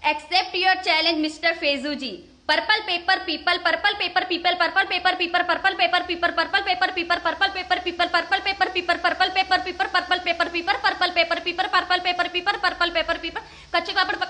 Accept your challenge mister Feju ji. Purple paper people, purple paper people, purple paper people, purple paper people, purple paper people, purple paper people, purple paper people, purple paper people, purple paper people, purple paper people, purple paper people, purple paper people. कच्चे पापड़